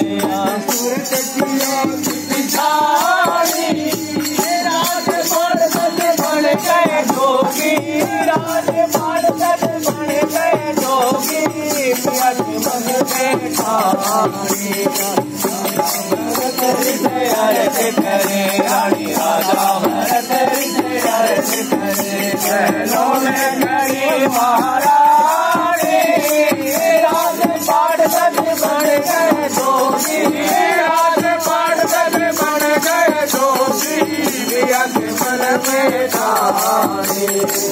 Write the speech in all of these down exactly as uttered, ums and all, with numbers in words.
सूरत किया पिछाड़ी राज पाड़ सज बन गए जोगी राज पाड़ सज बन गए जोगी पिया के मन में ठानी भरत हृदय अर्ज करे रानी राजा भरत हृदय अर्ज करे महलों में खड़ी महारानी राज पाड़ सज बन गए जोगी राज पाड़ सज बन गए जोगी पिया के मन में ठानी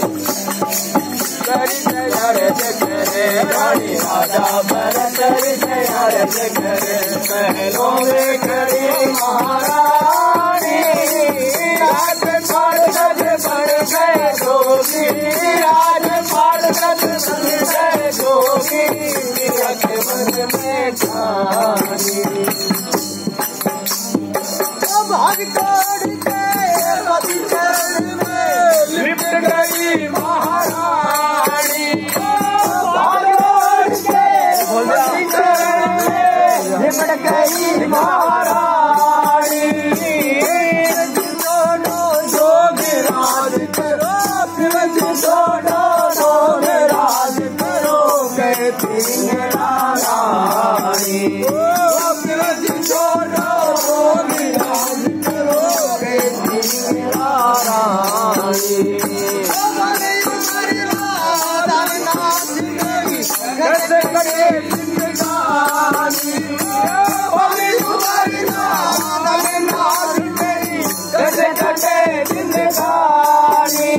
हृदय अर्ज करे रानी राजा भरत हृदय अर्ज करे महलों में खड़ी महारानी राज पाड़ सज बन गए जोगी राज पाड़ सज बन गए जोगी पिया के मन में ठानी भाग तोड़ के रवि चरण में लिपट गई महारानी भाग तोड़ के रवि चरण में लिपट गई महारानी दोनों जोग राज करो दोनों जोग राज करो कहती है रानी दोनों जोग राज करो कहती है रानी कैसे करे जिंदगानी तुम्हारी नाथ मेरी कैसे कटे जिंदगानी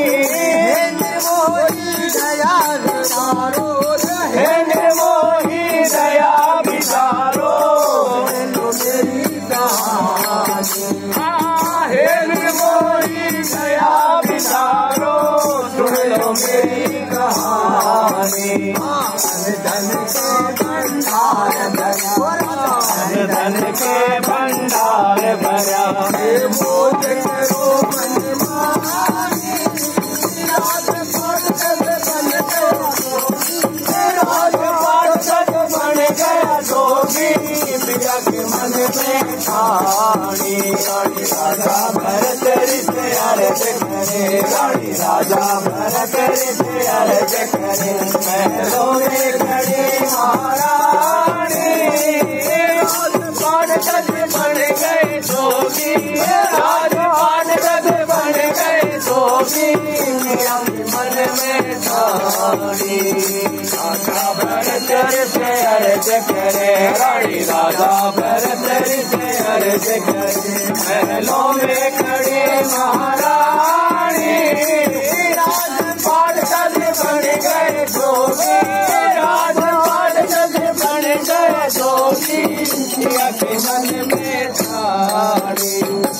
निर्मोही दया बिचारो हे निर्मोही दया बिचारो मेरी कहानी हे निर्मोही दया बिचारो सुन लो मेरी कहानी धन के भंडार भरा धन के भंडार भरा मोद करो मनमानी राज पाड़ सज बन गया राज पाड़ सज बन गया जोगी पिया के मन में ठानी रानी राजा भरत हृदय अर्ज करे रानी राजा भरत हृदय अर्ज करे महलों में खड़ी महारानी राज पाड़ सज बन गए जोगी राज पाड़ सज बन गए जोगी पिया के मन में ठानी राजा भरत हृदय अर्ज करे रानी राजा भरत हृदय अर्ज करे महलों में खड़ी महारानी राज पाड़ सज बन गए जोगी राज पाड़ सज बन गए जोगी पिया के मन में ठानी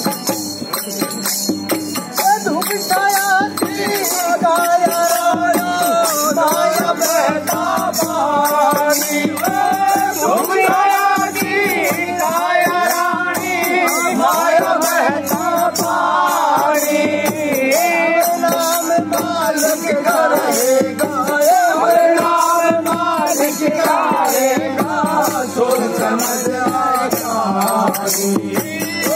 धूप छाया थी गाया गाया बहता पानी धूप छाया थी गाया रानी गाया बहता पानी नाम मालिक का रहेगा नाम मालिक का रहेगा सोच समझ आएगा